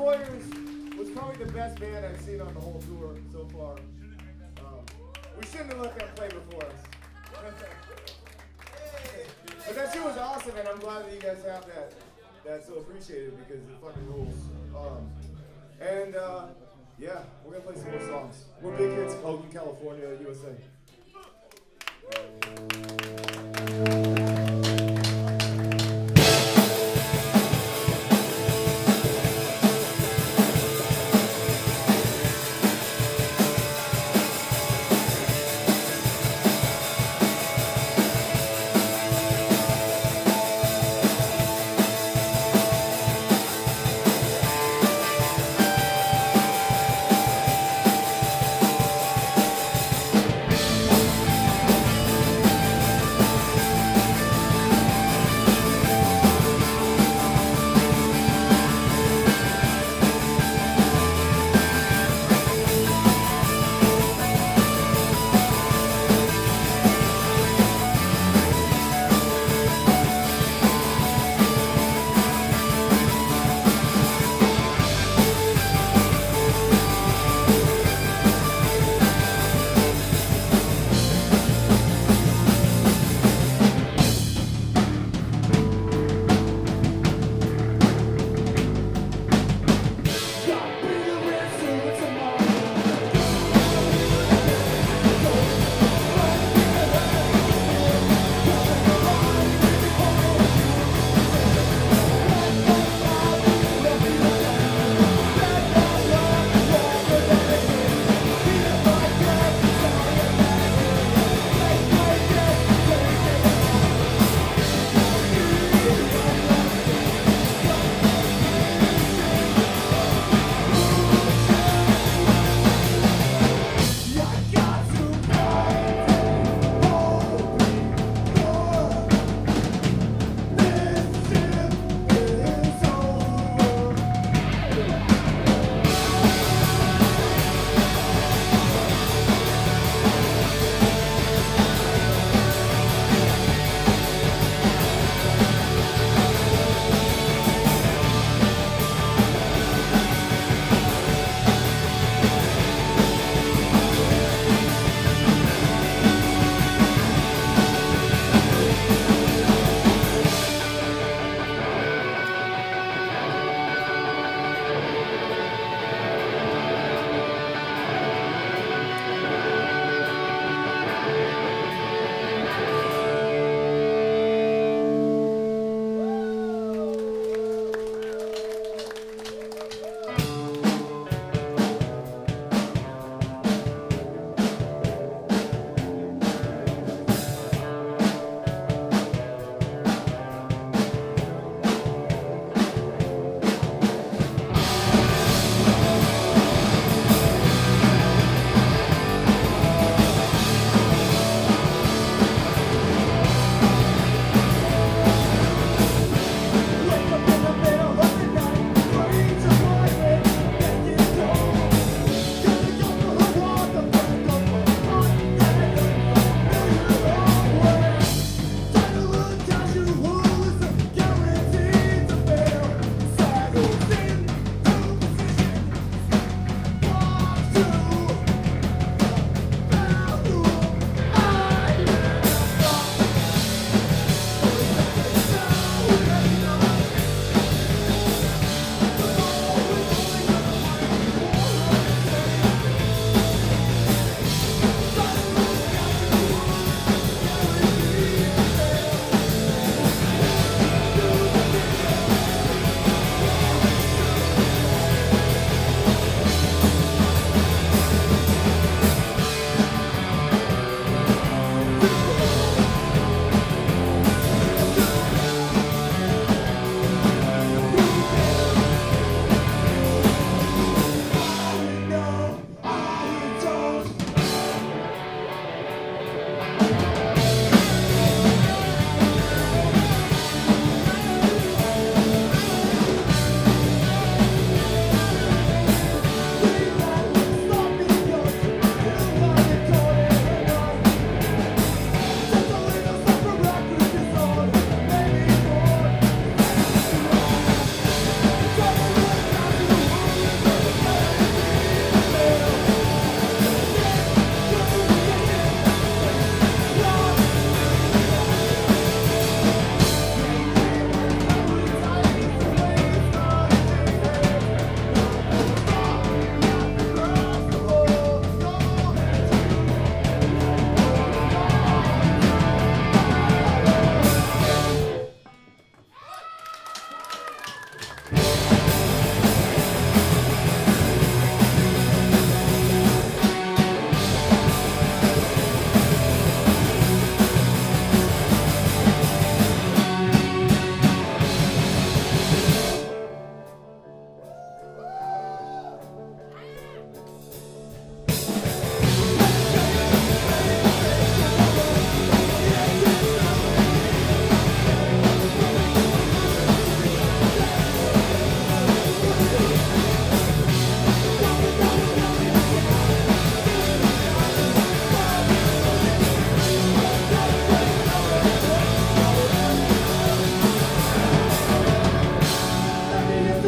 Warriors was probably the best band I've seen on the whole tour so far. We shouldn't have let them play before us. But that shit was awesome, and I'm glad that you guys have that. That's so appreciated because it fucking rules. Yeah, we're gonna play some more songs. We're big hits, Oakland, California, USA.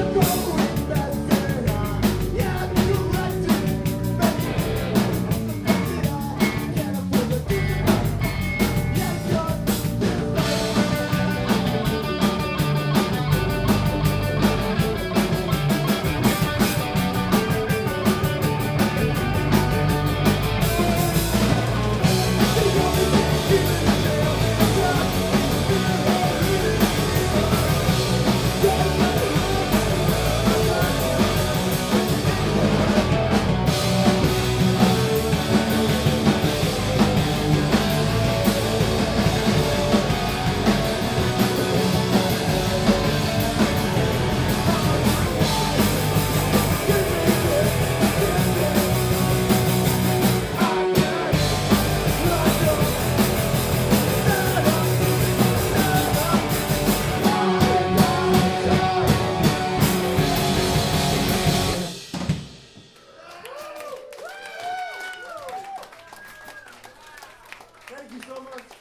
Thank you so much.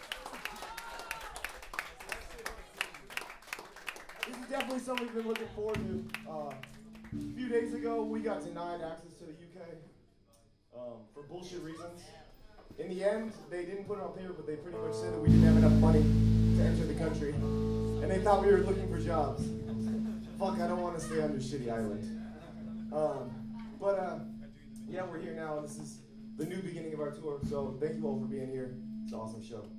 This is definitely something we've been looking forward to. A few days ago, we got denied access to the UK for bullshit reasons. In the end, they didn't put it on paper, but they pretty much said that we didn't have enough money to enter the country. And they thought we were looking for jobs. Fuck, I don't want to stay on this shitty island. Yeah, we're here now. This is the new beginning of our tour, so thank you all for being here. It's an awesome show.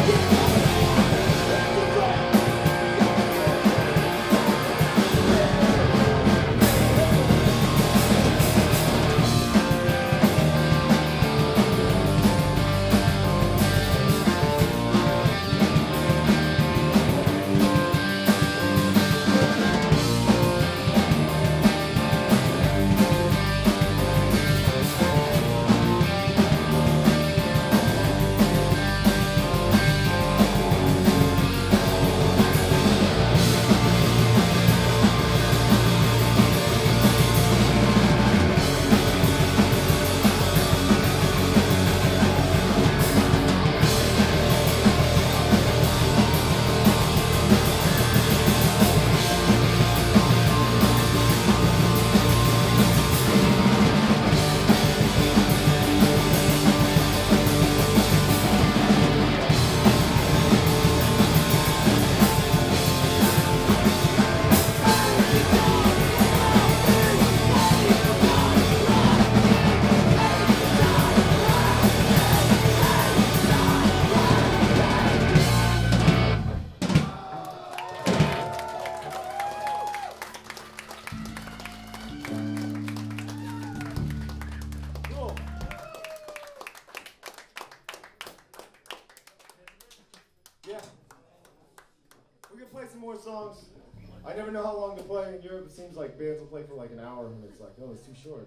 More songs. I never know how long to play. In Europe, it seems like bands will play for like an hour, and it's like, oh, it's too short.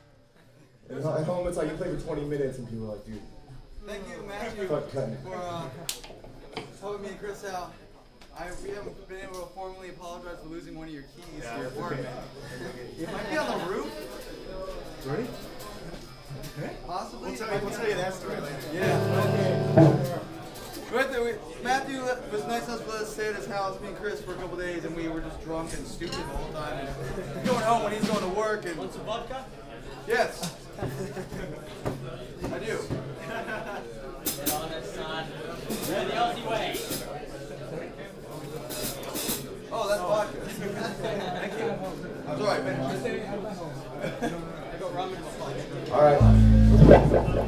And at home, it's like you play for 20 minutes, and people are like, dude. Thank you, Matthew, for helping me and Chris out. We haven't been able to formally apologize for losing one of your keys to your apartment. It might be on the roof. Ready? Okay. Possibly. We'll tell you that story later. Yeah. Okay. Matthew was nice enough to let us stay at his house, me and Chris, for a couple days, and we were just drunk and stupid the whole time. And going home when he's going to work. And want some vodka? Yes. I do. Get on it, son. You're the Aussie way. Oh, that's vodka. Thank you. That's all right, man. I got rum in my pocket. All right.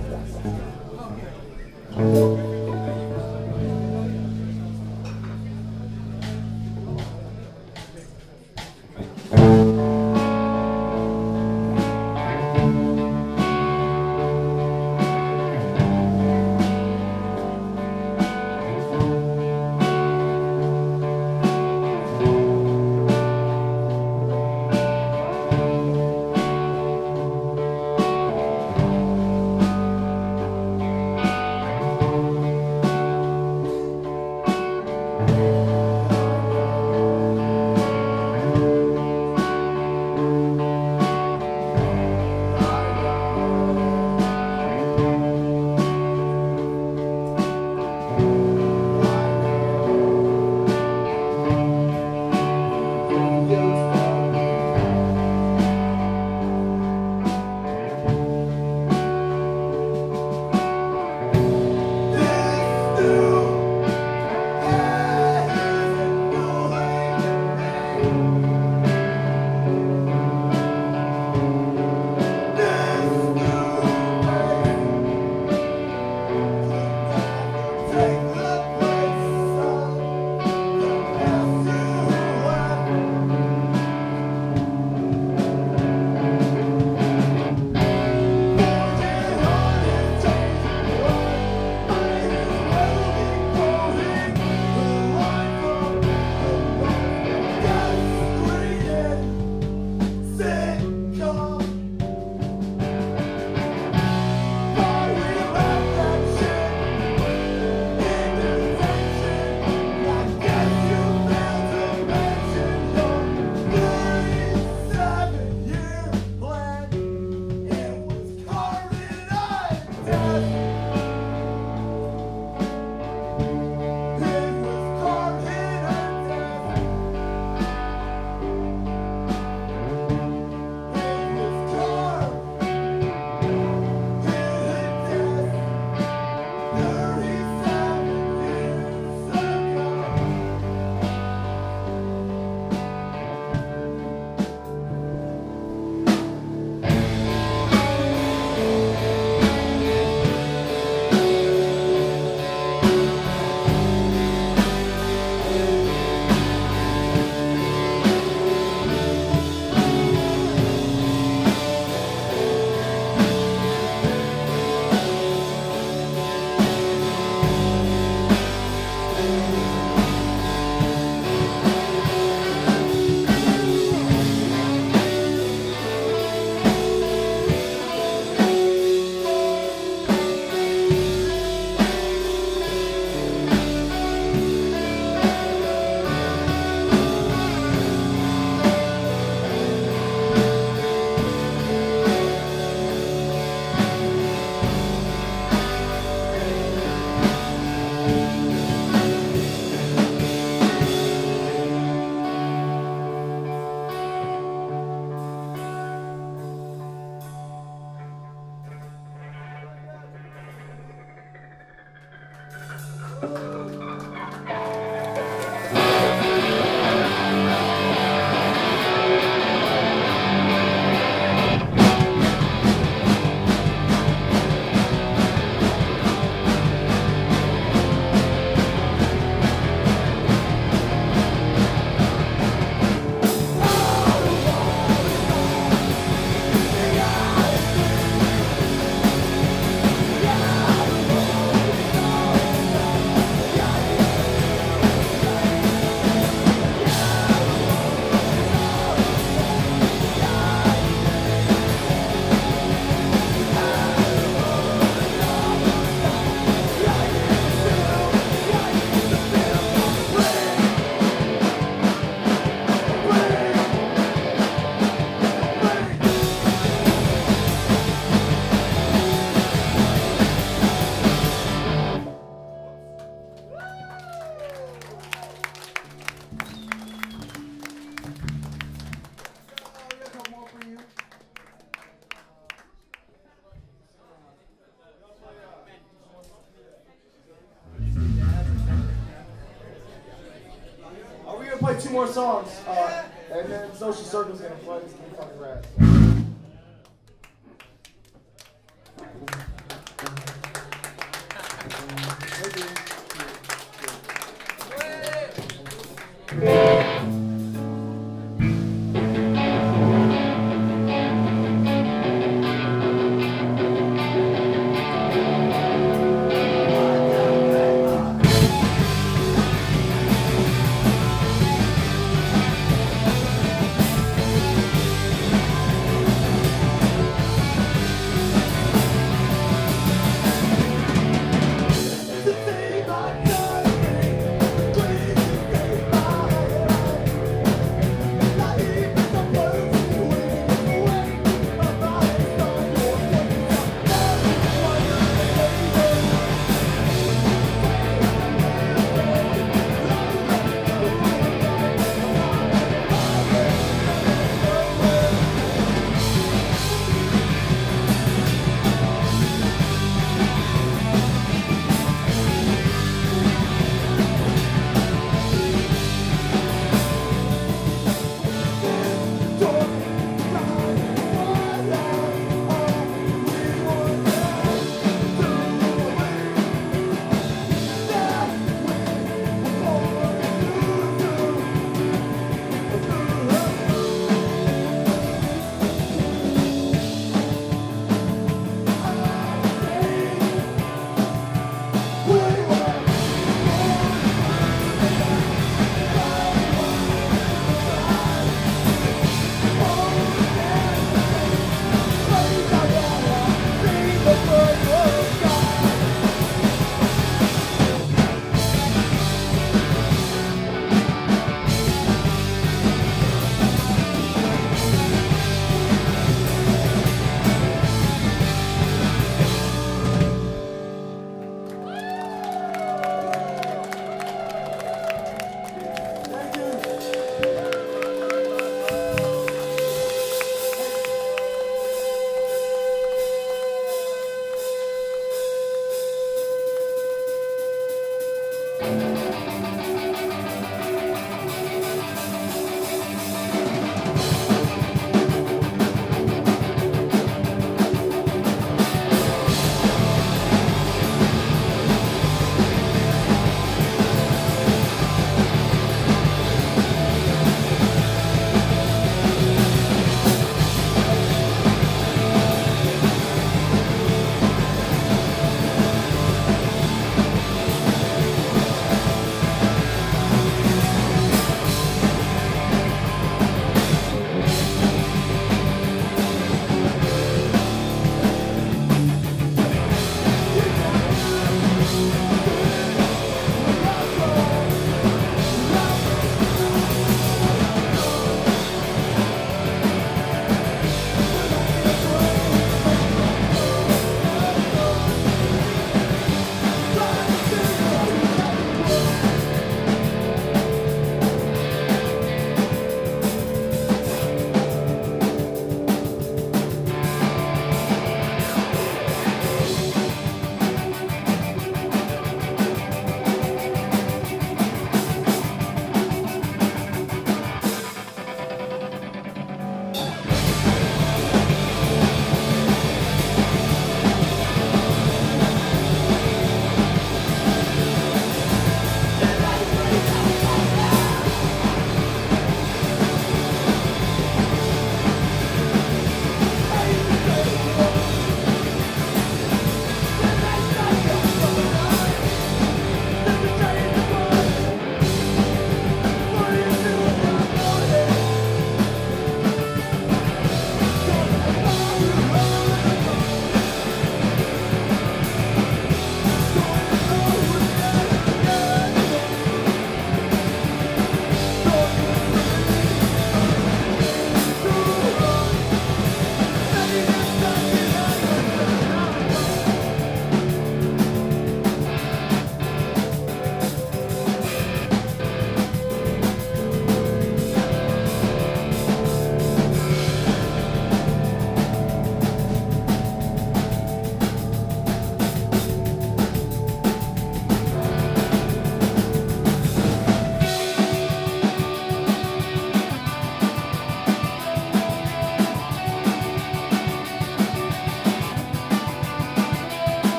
Play 2 more songs, and then Social Circle's gonna play. It's gonna be fucking rad. Bye.